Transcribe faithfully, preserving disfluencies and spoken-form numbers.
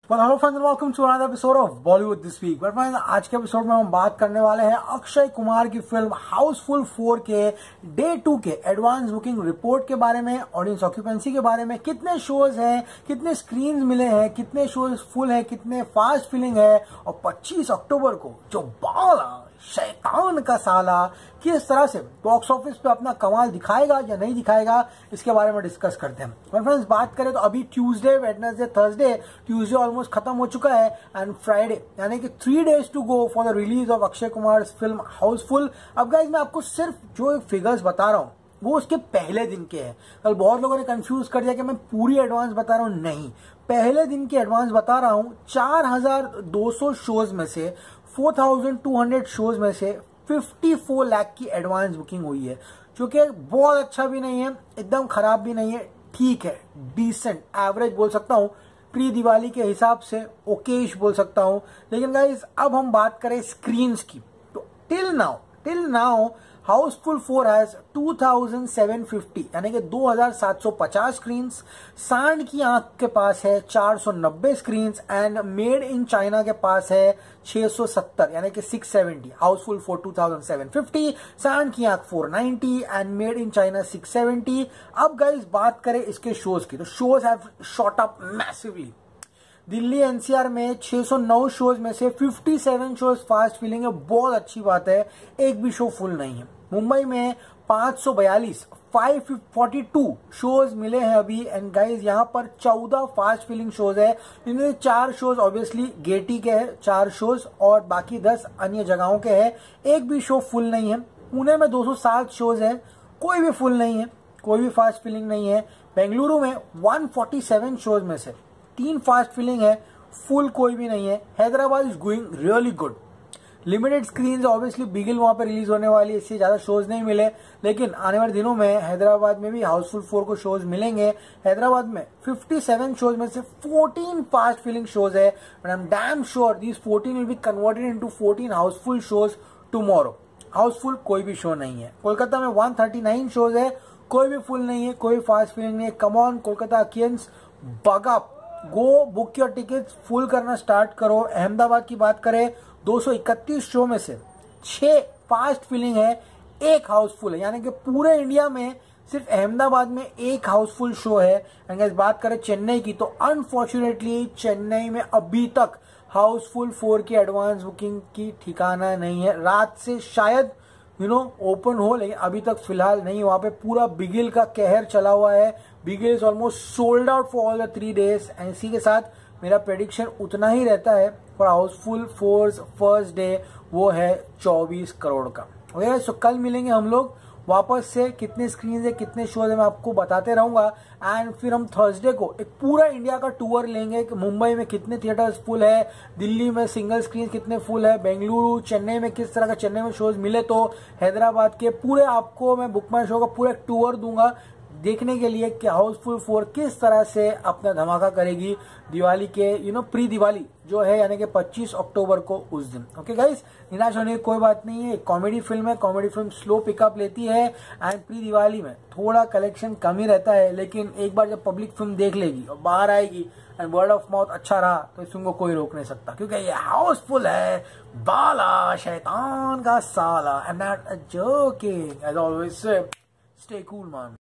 Well, hello friends and welcome to another episode of Bollywood this week. But friends, आज के episode में हम बात करने वाले हैं अक्षय कुमार की फिल्म हाउसफुल फोर के डे टू के एडवांस बुकिंग रिपोर्ट के बारे में, ऑडियंस ऑक्यूपेंसी के बारे में, कितने शोज हैं, कितने स्क्रीन मिले हैं, कितने शोज फुल है, कितने फास्ट फिलिंग है, और पच्चीस अक्टूबर को जो बाला शैतान का साला किस तरह से बॉक्स ऑफिस पे अपना कमाल दिखाएगा या नहीं दिखाएगा, इसके बारे में डिस्कस करते हैं। और फ्रेंड्स, बात करें तो अभी Tuesday, Wednesday, Thursday, Tuesday almost खत्म हो चुका है एंड फ्राइडे यानी कि three days to go for the release of Akshay Kumar film Housefull. अब गाइस, मैं आपको सिर्फ जो फिगर्स बता रहा हूँ वो उसके पहले दिन के हैं। कल बहुत लोगों ने कंफ्यूज कर दिया कि मैं पूरी एडवांस बता रहा हूँ, नहीं, पहले दिन की एडवांस बता रहा हूँ। चार हजार दो सौ शोज में से, four thousand two hundred shows में से चौवन लाख की एडवांस बुकिंग हुई है, जो कि बहुत अच्छा भी नहीं है, एकदम खराब भी नहीं है, ठीक है, डिसेंट एवरेज बोल सकता हूँ, प्री दिवाली के हिसाब से ओकेश बोल सकता हूँ। लेकिन गाइस, अब हम बात करें स्क्रीन्स की, तो till now till now Housefull four has two thousand seven fifty यानी कि दो हजार सात सौ पचास स्क्रीन्स। सांड की आंख के पास है चार सौ नब्बे screens and Made in China के पास है छह सौ सत्तर यानी कि six seventy. Housefull four two thousand seven fifty, Saand Ki Aankh four ninety and Made in China six seventy. अब गाइस, बात करें इसके शोज की, तो shows have shot up massively. Delhi NCR में छह सौ नौ शोज में से सत्तावन शोज फास्ट फिलिंग है, बहुत अच्छी बात है, एक भी शो फुल नहीं है। मुंबई में पांच सौ बयालीस, पाँच सौ बयालीस शोज मिले हैं अभी एंड गाइस, यहाँ पर चौदह फास्ट फिलिंग शोज है, इनमें चार शोज ऑब्वियसली गेटी के हैं, चार शोज, और बाकी दस अन्य जगहों के हैं, एक भी शो फुल नहीं है। पुणे में दो सौ सात शोज है, कोई भी फुल नहीं है, कोई भी फास्ट फिलिंग नहीं है। बेंगलुरु में एक सौ सैंतालीस शोज में से तीन फास्ट फिलिंग है, फुल कोई भी नहीं है। Hyderabad is going really good. Limited screen obviously Bigil वहां पे रिलीज होने वाली है, इससे ज्यादा शोज नहीं मिले, लेकिन आने वाले दिनों में हैदराबाद में भी हाउसफुल फोर को शोज मिलेंगे। हैदराबाद में सत्तावन शोज में से चौदह फास्ट फिलिंग शोज है, but I am damn sure these fourteen will be converted into fourteen Housefull shows tomorrow. Housefull कोई भी शो नहीं है। कोलकाता में एक सौ उनतालीस शोज है, कोई भी फुल नहीं है, कोई फास्ट फिलिंग नहीं है। Come on Kolkatians, buck up, go book your tickets, full करना स्टार्ट करो। अहमदाबाद की बात करें, दो सौ इकतीस शो में से छह फास्ट फिलिंग है, एक हाउसफुल है, यानी कि पूरे इंडिया में सिर्फ अहमदाबाद में एक हाउसफुल शो है। एंड बात करें चेन्नई की, तो अनफॉर्चुनेटली चेन्नई में अभी तक हाउसफुल फोर की एडवांस बुकिंग की ठिकाना नहीं है। रात से शायद यू नो ओपन हो, लेकिन अभी तक फिलहाल नहीं। वहां पे पूरा बिगिल का कहर चला हुआ है, Bigil is almost sold out for all the three days. इसी के साथ मेरा प्रेडिक्शन उतना ही रहता है for Housefull four first day, वो है चौबीस करोड़ का। ओके, सो कल मिलेंगे हम लोग वापस से, कितने स्क्रीन है, कितने शोज है, मैं आपको बताते रहूंगा। एंड फिर हम थर्सडे को एक पूरा इंडिया का टूर लेंगे कि मुंबई में कितने थिएटर्स फुल है, दिल्ली में सिंगल स्क्रीन कितने फुल है, बेंगलुरु, चेन्नई में किस तरह का चेन्नई में शोज मिले, तो हैदराबाद के पूरे आपको मैं बुक माई शो का पूरा टूर दूंगा देखने के लिए कि हाउसफुल फोर किस तरह से अपना धमाका करेगी दिवाली के यू नो प्री दिवाली जो है, यानी कि पच्चीस अक्टूबर को उस दिन। ओके गाइस, निराश होने की कोई बात नहीं है, कॉमेडी फिल्म है, कॉमेडी फिल्म स्लो पिकअप लेती है एंड प्री दिवाली में थोड़ा कलेक्शन कम ही रहता है, लेकिन एक बार जब पब्लिक फिल्म देख लेगी और बाहर आएगी एंड वर्ड ऑफ माउथ अच्छा रहा तो इस फिल्म को कोई रोक नहीं सकता, क्योंकि ये हाउसफुल है, बाला Shaitan Ka Saala. I am not joking, as always stay cool man.